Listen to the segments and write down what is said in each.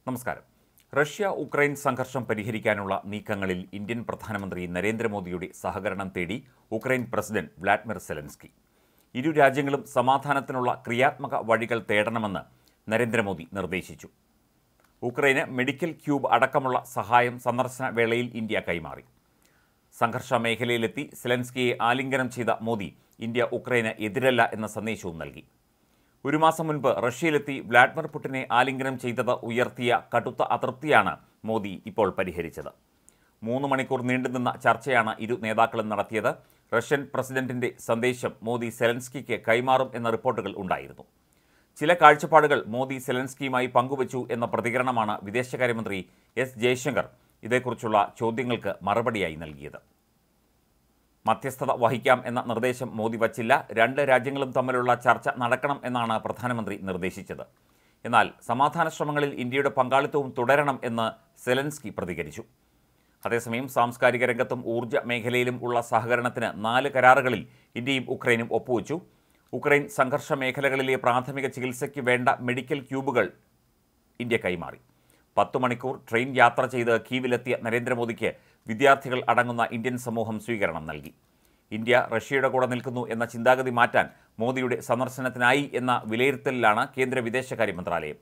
നമസ്കാരം. Russia Ukraine സംഘർഷം പരിഹരിക്കാനുള്ള നീക്കങ്ങളിൽ ഇന്ത്യൻ പ്രധാനമന്ത്രി നരേന്ദ്രമോദിയുടെ സഹകരണം തേടി ഉക്രൈൻ പ്രസിഡന്റ് വ്ളാഡിമിർ സെലൻസ്കി. ഇരു രാജ്യങ്ങളും സമാധാനത്തിനുള്ള ക്രിയാത്മക വഴികൾ തേടണമെന്ന് നരേന്ദ്രമോദി നിർദ്ദേശിച്ചു. ഉക്രൈന് മെഡിക്കൽ ക്യൂബ് അടക്കമുള്ള സഹായം സന്ദർശന വേളയിൽ ഇന്ത്യ കൈമാറി. സംഘർഷ മേഖലയിലെത്തി സെലൻസ്കിയെ ആലിംഗനം ചെയ്ത മോദി ഇന്ത്യ ഉക്രൈന് എതിരല്ല എന്ന സന്ദേശവും നൽകി. ഒരു മാസം മുൻപ് റഷ്യയിലെത്തി വ്ളാഡിമിർ പുടിനെ ആലിംഗനം ചെയ്തത് ഉയർത്തിയ കടുത്ത അതൃപ്തിയാണ് മോദി ഇപ്പോൾ പരിഹരിച്ചത്. 3 മണിക്കൂർ നീണ്ടുനിന്ന ചർച്ചയാണ് ഇരു നേതാക്കളും നടത്തിയത്. റഷ്യൻ പ്രസിഡന്റിന്റെ സന്ദേശം മോദി സെലൻസ്കിക്ക് കൈമാറും എന്ന റിപ്പോർട്ടുകൾ ഉണ്ടായിരുന്നു. ചില കാഴ്ചപ്പാടുകൾ മോദി സെലൻസ്കിയുമായി പങ്കുവച്ചു എന്ന പ്രതികരണമാണ് വിദേശകാര്യമന്ത്രി എസ് ജയശങ്കർ ഇതേക്കുറിച്ചുള്ള ചോദ്യങ്ങൾക്ക് മറുപടിയായി നൽകിയത്. മധ്യസ്ഥത വഹിക്കാം എന്ന നിർദ്ദേശം മോദി വച്ചില്ല. 2 രാജ്യങ്ങളും തമ്മിലുള്ള ചർച്ച നടക്കണം എന്നാണ് പ്രധാനമന്ത്രി നിർദ്ദേശിച്ചത്. എന്നാൽ സമാധാന ശ്രമങ്ങളിൽ ഇന്ത്യയുടെ പങ്കാളിത്തവും തുടരണം എന്ന് സെലൻസ്കി പ്രതികരിച്ചു. അതേസമയം സാംസ്കാരിക രംഗത്തും ഊർജ്ജ മേഖലയിലും ഉള്ള സഹകരണത്തിന് 4 കരാറുകളിൽ ഇന്ത്യയും ഉക്രൈനും ഒപ്പുവച്ചു. ഉക്രൈൻ സംഘർഷ മേഖലകളിലെ പ്രാഥമിക ചികിത്സയ്ക്ക് വേണ്ട മെഡിക്കൽ ക്യൂബുകൾ ഇന്ത്യ കൈമാറി. 10 മണിക്കൂർ ട്രെയിൻ യാത്ര ചെയ്ത് കീവിലെത്തിയ നരേന്ദ്രമോദിക്ക് വിദ്യാർത്ഥികൾ അടങ്ങുന്ന ഇന്ത്യൻ സമൂഹം സ്വീകരണം നൽകി. ഇന്ത്യ റഷ്യയുടെ കൂടെ നിൽക്കുന്നു എന്ന ചിന്താഗതി മാറ്റാൻ മോദിയുടെ സന്ദർശനത്തിനായി എന്ന വിലയിരുത്തലിലാണ് കേന്ദ്ര വിദേശകാര്യ മന്ത്രാലയം.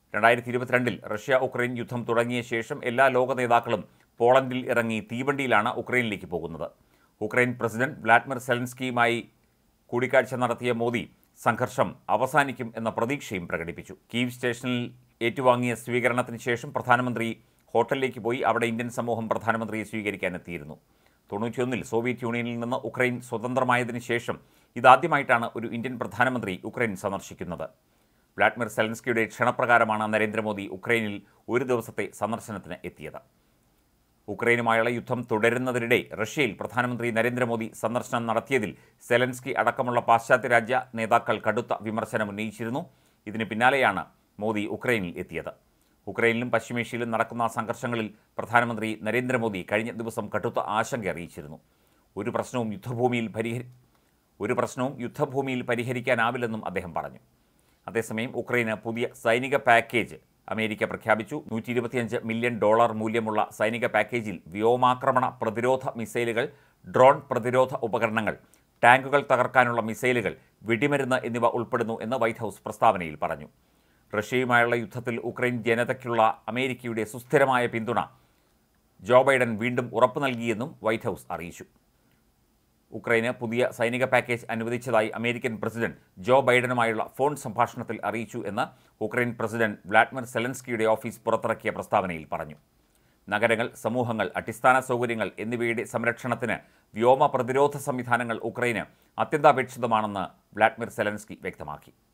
2022 റഷ്യ ഉക്രൈൻ യുദ്ധം തുടങ്ങിയ ശേഷം എല്ലാ ലോക നേതാക്കളും പോളണ്ടിൽ ഇറങ്ങി തീവണ്ടിയിലാണ് ഉക്രൈനിലേക്ക് പോകുന്നത്. ഉക്രൈൻ പ്രസിഡന്റ് വ്ളാഡിമിർ സെലൻസ്കിയുമായി കൂടിക്കാഴ്ച നടത്തിയ മോദി സംഘർഷം അവസാനിക്കും എന്ന പ്രതീക്ഷയും പ്രകടിപ്പിച്ചു. കീവ് സ്റ്റേഷനിൽ ഏറ്റുവാങ്ങിയ സ്വീകരണത്തിന് ശേഷം പ്രധാനമന്ത്രി ഹോട്ടലിലേക്ക് പോയി. അവിടെ ഇന്ത്യൻ സമൂഹം പ്രധാനമന്ത്രിയെ സ്വീകരിക്കാനെത്തിയിരുന്നു. 91 സോവിയറ്റ് യൂണിയനിൽ നിന്ന് ഉക്രൈൻ സ്വതന്ത്രമായതിനു ശേഷം ഇതാദ്യമായിട്ടാണ് ഒരു ഇന്ത്യൻ പ്രധാനമന്ത്രി ഉക്രൈൻ സന്ദർശിക്കുന്നത്. വ്ളാഡിമിർ സെലൻസ്കിയുടെ ക്ഷണപ്രകാരമാണ് നരേന്ദ്രമോദി ഉക്രൈനിൽ ഒരു ദിവസത്തെ സന്ദർശനത്തിന് എത്തിയത്. ഉക്രൈനുമായുള്ള യുദ്ധം തുടരുന്നതിനിടെ റഷ്യയിൽ പ്രധാനമന്ത്രി നരേന്ദ്രമോദി സന്ദർശനം നടത്തിയതിൽ സെലൻസ്കി അടക്കമുള്ള പാശ്ചാത്യ രാജ്യ നേതാക്കൾ കടുത്ത വിമർശനം ഉന്നയിച്ചിരുന്നു. ഇതിന് പിന്നാലെയാണ് മോദി ഉക്രൈനിൽ എത്തിയത്. ഉക്രൈനിലും പശ്ചിമേഷ്യയിലും നടക്കുന്ന സംഘർഷങ്ങളിൽ പ്രധാനമന്ത്രി നരേന്ദ്രമോദി കഴിഞ്ഞ ദിവസം കടുത്ത ആശങ്ക അറിയിച്ചിരുന്നു. ഒരു പ്രശ്നവും യുദ്ധഭൂമിയിൽ പരിഹരിക്കാനാവില്ലെന്നും അദ്ദേഹം പറഞ്ഞു. അതേസമയം ഉക്രൈന് പുതിയ സൈനിക പാക്കേജ് അമേരിക്ക പ്രഖ്യാപിച്ചു. $125 മില്യൺ മൂല്യമുള്ള സൈനിക പാക്കേജിൽ വ്യോമാക്രമണ പ്രതിരോധ മിസൈലുകൾ, ഡ്രോൺ പ്രതിരോധ ഉപകരണങ്ങൾ, ടാങ്കുകൾ തകർക്കാനുള്ള മിസൈലുകൾ, വെടിമരുന്ന് എന്നിവ ഉൾപ്പെടുന്നു എന്ന് വൈറ്റ് ഹൗസ് പ്രസ്താവനയിൽ പറഞ്ഞു. റഷ്യയുമായുള്ള യുദ്ധത്തിൽ ഉക്രൈൻ ജനതയ്ക്കുള്ള അമേരിക്കയുടെ സുസ്ഥിരമായ പിന്തുണ ജോ ബൈഡൻ വീണ്ടും ഉറപ്പു നൽകിയെന്നും വൈറ്റ് ഹൗസ് അറിയിച്ചു. ഉക്രൈന് പുതിയ സൈനിക പാക്കേജ് അനുവദിച്ചതായി അമേരിക്കൻ പ്രസിഡന്റ് ജോ ബൈഡനുമായുള്ള ഫോൺ സംഭാഷണത്തിൽ അറിയിച്ചു എന്ന് ഉക്രൈൻ പ്രസിഡന്റ് വ്ളാഡിമിർ സെലൻസ്കിയുടെ ഓഫീസ് പുറത്തിറക്കിയ പ്രസ്താവനയിൽ പറഞ്ഞു. നഗരങ്ങൾ, സമൂഹങ്ങൾ, അടിസ്ഥാന സൗകര്യങ്ങൾ എന്നിവയുടെ സംരക്ഷണത്തിന് വ്യോമ പ്രതിരോധ സംവിധാനങ്ങൾ ഉക്രൈന് അത്യന്താപേക്ഷിതമാണെന്ന് വ്ളാഡിമിർ സെലൻസ്കി വ്യക്തമാക്കി.